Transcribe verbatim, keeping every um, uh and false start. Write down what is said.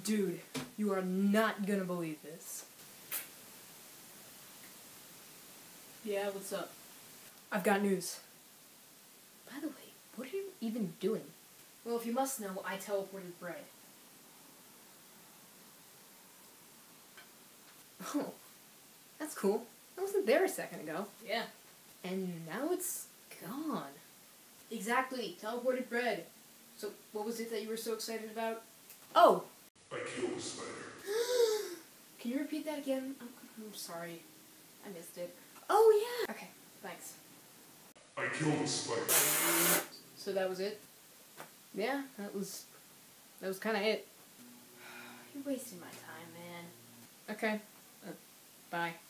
Dude, you are not gonna believe this. Yeah, what's up? I've got news. By the way, what are you even doing? Well, if you must know, I teleported bread. Oh, that's cool. I wasn't there a second ago. Yeah. And now it's gone. Exactly, teleported bread. So, what was it that you were so excited about? Oh! I killed a spider. Can you repeat that again? I'm, I'm sorry. I missed it. Oh, yeah! Okay, thanks. I killed a spider. So that was it? Yeah, that was... That was kinda it. You're wasting my time, man. Okay. Uh, bye.